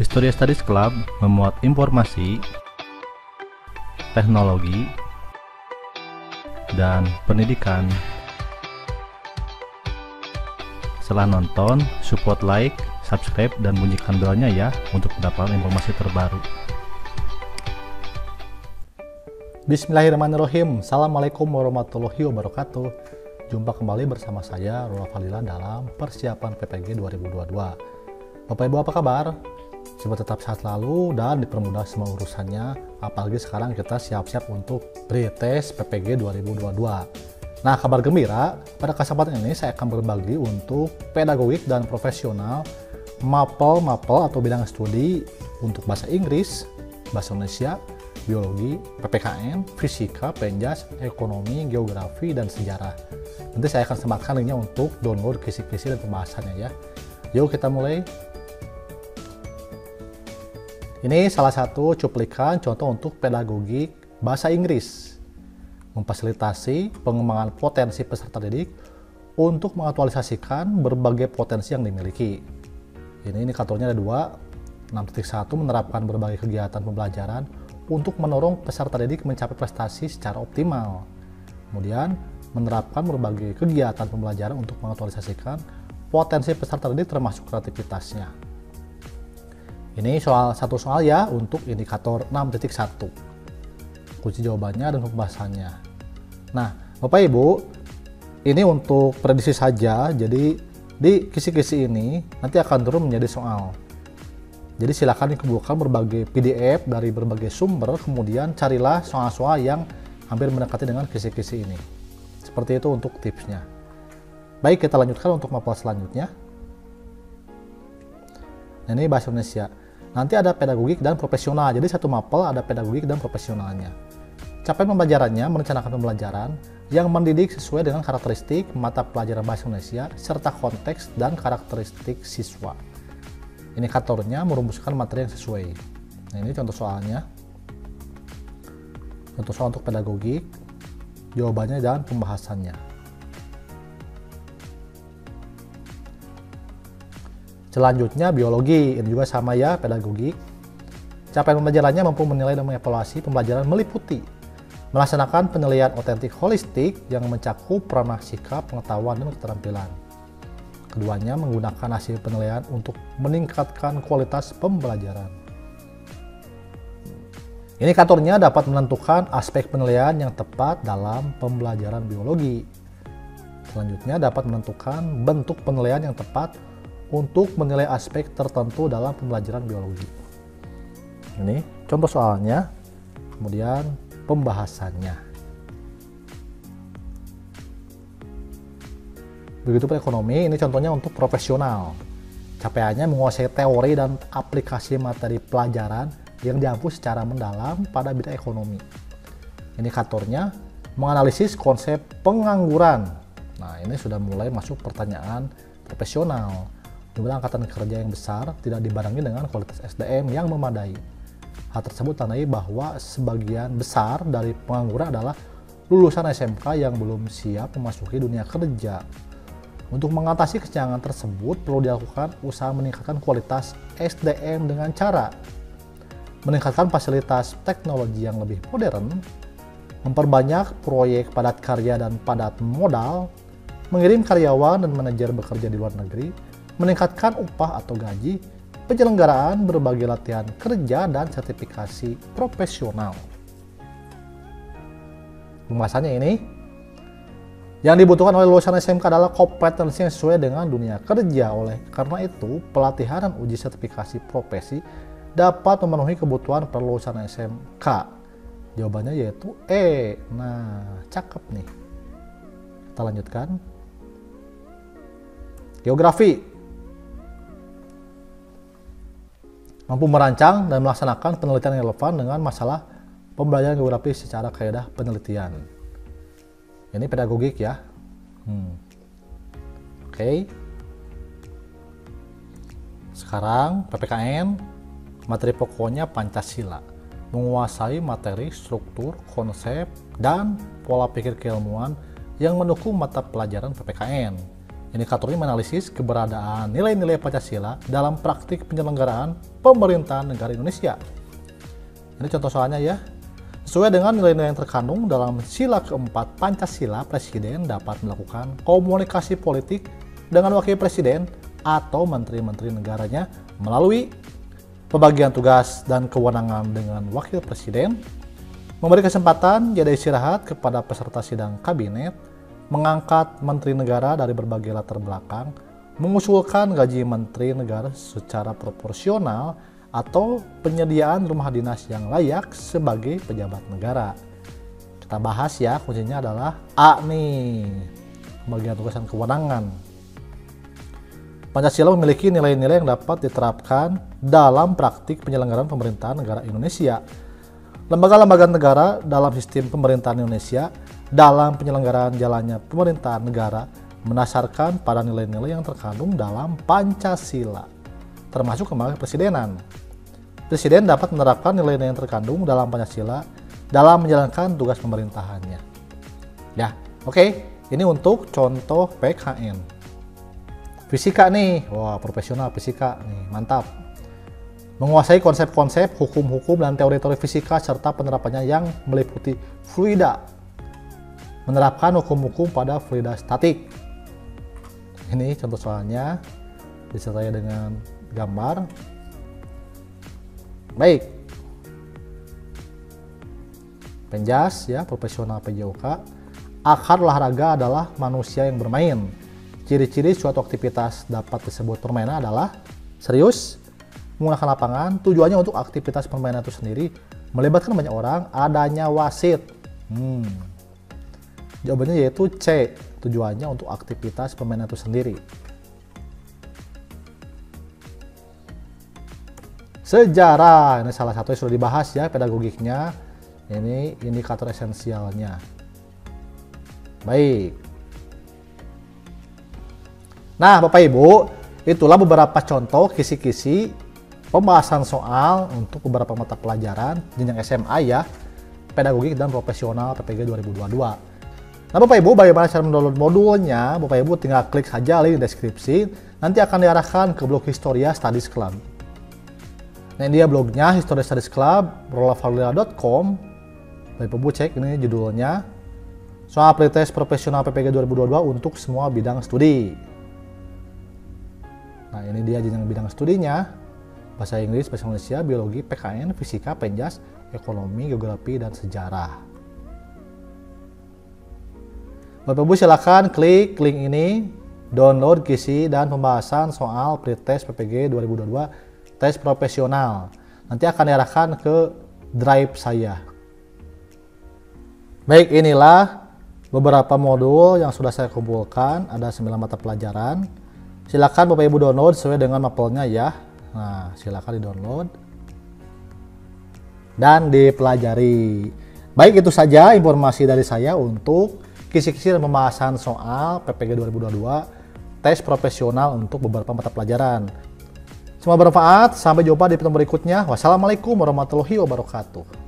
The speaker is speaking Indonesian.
Historia Studies Club memuat informasi, teknologi, dan pendidikan. Setelah nonton, support like, subscribe, dan bunyikan belnya ya untuk mendapatkan informasi terbaru. Bismillahirrahmanirrahim. Assalamualaikum warahmatullahi wabarakatuh. Jumpa kembali bersama saya, Rula Fadila, dalam persiapan PPG 2022. Bapak Ibu apa kabar? Semoga tetap sehat selalu dan dipermudah semua urusannya. Apalagi sekarang kita siap-siap untuk pretest PPG 2022. Nah, kabar gembira, pada kesempatan ini saya akan berbagi untuk pedagogik dan profesional mapel atau bidang studi untuk bahasa Inggris, bahasa Indonesia, biologi, PPKN, fisika, penjas, ekonomi, geografi, dan sejarah. Nanti saya akan sematkan linknya untuk download kisi-kisi dan pembahasannya ya. Yuk kita mulai. Ini salah satu cuplikan contoh untuk pedagogik bahasa Inggris. Memfasilitasi pengembangan potensi peserta didik untuk mengaktualisasikan berbagai potensi yang dimiliki. Ini indikatornya ada 2. 6.1 menerapkan berbagai kegiatan pembelajaran untuk mendorong peserta didik mencapai prestasi secara optimal. Kemudian, menerapkan berbagai kegiatan pembelajaran untuk mengaktualisasikan potensi peserta didik termasuk kreativitasnya. Ini satu soal ya untuk indikator 6.1. Kunci jawabannya dan pembahasannya. Nah, Bapak Ibu, ini untuk prediksi saja. Jadi di kisi-kisi ini nanti akan turun menjadi soal. Jadi silakan dikumpulkan berbagai PDF dari berbagai sumber, kemudian carilah soal-soal yang hampir mendekati dengan kisi-kisi ini. Seperti itu untuk tipsnya. Baik, kita lanjutkan untuk mapel selanjutnya. Nah, ini bahasa Indonesia. Nanti ada pedagogik dan profesional. Jadi satu mapel ada pedagogik dan profesionalnya. Capaian pembelajarannya merencanakan pembelajaran yang mendidik sesuai dengan karakteristik mata pelajaran bahasa Indonesia serta konteks dan karakteristik siswa. Indikatornya merumuskan materi yang sesuai. Nah, ini contoh soalnya. Contoh soal untuk pedagogik, jawabannya dan pembahasannya. Selanjutnya biologi, ini juga sama ya, pedagogik. Capaian pembelajarannya mampu menilai dan mengevaluasi pembelajaran meliputi melaksanakan penilaian otentik holistik yang mencakup ranah sikap, pengetahuan, dan keterampilan. Keduanya menggunakan hasil penilaian untuk meningkatkan kualitas pembelajaran. Indikatornya dapat menentukan aspek penilaian yang tepat dalam pembelajaran biologi. Selanjutnya dapat menentukan bentuk penilaian yang tepat untuk menilai aspek tertentu dalam pembelajaran biologi. Ini contoh soalnya, kemudian pembahasannya. Begitu pun ekonomi, ini contohnya untuk profesional. Capaiannya menguasai teori dan aplikasi materi pelajaran yang diampu secara mendalam pada bidang ekonomi. Indikatornya menganalisis konsep pengangguran. Nah, ini sudah mulai masuk pertanyaan profesional. Jumlah angkatan kerja yang besar tidak dibarengi dengan kualitas SDM yang memadai. Hal tersebut tandai bahwa sebagian besar dari pengangguran adalah lulusan SMK yang belum siap memasuki dunia kerja. Untuk mengatasi kesenjangan tersebut perlu dilakukan usaha meningkatkan kualitas SDM dengan cara meningkatkan fasilitas teknologi yang lebih modern, memperbanyak proyek padat karya dan padat modal, mengirim karyawan dan manajer bekerja di luar negeri, meningkatkan upah atau gaji, penyelenggaraan berbagai latihan kerja dan sertifikasi profesional. Pembahasannya ini, yang dibutuhkan oleh lulusan SMK adalah kompetensi yang sesuai dengan dunia kerja. Oleh karena itu, pelatihan dan uji sertifikasi profesi dapat memenuhi kebutuhan lulusan SMK. Jawabannya yaitu E. Nah, cakep nih. Kita lanjutkan. Geografi. Mampu merancang dan melaksanakan penelitian yang relevan dengan masalah pembelajaran geografi secara kaidah penelitian. Ini pedagogik ya. Oke. Sekarang PPKN, materi pokoknya Pancasila. Menguasai materi, struktur, konsep, dan pola pikir keilmuan yang mendukung mata pelajaran PPKN. Indikator ini menganalisis keberadaan nilai-nilai Pancasila dalam praktik penyelenggaraan pemerintahan negara Indonesia. Ini contoh soalnya ya. Sesuai dengan nilai-nilai yang terkandung dalam sila keempat Pancasila, Presiden dapat melakukan komunikasi politik dengan Wakil Presiden atau menteri-menteri negaranya melalui pembagian tugas dan kewenangan dengan Wakil Presiden, memberi kesempatan jeda istirahat kepada peserta sidang kabinet, mengangkat menteri negara dari berbagai latar belakang, mengusulkan gaji menteri negara secara proporsional, atau penyediaan rumah dinas yang layak sebagai pejabat negara. Kita bahas ya, kuncinya adalah A nih, pembagian tugas dan kewenangan. Pancasila memiliki nilai-nilai yang dapat diterapkan dalam praktik penyelenggaraan pemerintahan negara Indonesia. Lembaga-lembaga negara dalam sistem pemerintahan Indonesia dalam penyelenggaraan jalannya pemerintahan negara mendasarkan pada nilai-nilai yang terkandung dalam Pancasila, termasuk lembaga kepresidenan. Presiden dapat menerapkan nilai-nilai yang terkandung dalam Pancasila dalam menjalankan tugas pemerintahannya. Ya, oke. Ini untuk contoh PKN. Fisika nih, wah profesional fisika nih, mantap. Menguasai konsep-konsep, hukum-hukum, dan teori-teori fisika serta penerapannya yang meliputi fluida. Menerapkan hukum-hukum pada fluida statik. Ini contoh soalnya, disertai dengan gambar. Baik. Penjas ya, profesional PJOK. Akar olahraga adalah manusia yang bermain. Ciri-ciri suatu aktivitas dapat disebut permainan adalah serius, menggunakan lapangan, tujuannya untuk aktivitas permainan itu sendiri, melibatkan banyak orang, adanya wasit. Jawabannya yaitu C, tujuannya untuk aktivitas permainan itu sendiri. Sejarah, ini salah satu yang sudah dibahas ya, pedagogiknya. Ini indikator esensialnya. Baik. Nah, Bapak Ibu, itulah beberapa contoh kisi-kisi pembahasan soal untuk beberapa mata pelajaran jenjang SMA ya, pedagogik dan profesional PPG 2022. Nah, Bapak Ibu, bagaimana cara mendownload modulnya? Bapak Ibu tinggal klik saja link di deskripsi, nanti akan diarahkan ke blog Historia Studies Club. Nah, ini dia blognya, Historia Studies Club, rollafalila.com. Bapak Ibu cek, ini judulnya. Soal pretest profesional PPG 2022 untuk semua bidang studi. Nah, ini dia jenjang bidang studinya. Bahasa Inggris, Bahasa Indonesia, Biologi, PKN, Fisika, Penjas, Ekonomi, Geografi, dan Sejarah. Bapak Ibu silakan klik link ini, download kisi dan pembahasan soal pretest PPG 2022 tes profesional. Nanti akan diarahkan ke drive saya. Baik, inilah beberapa modul yang sudah saya kumpulkan, ada 9 mata pelajaran. Silakan Bapak Ibu download sesuai dengan mapelnya ya. Nah, silakan di-download dan dipelajari. Baik, itu saja informasi dari saya untuk kisi-kisi dan pembahasan soal PPG 2022 tes profesional untuk beberapa mata pelajaran. Semoga bermanfaat. Sampai jumpa di pertemuan berikutnya. Wassalamualaikum warahmatullahi wabarakatuh.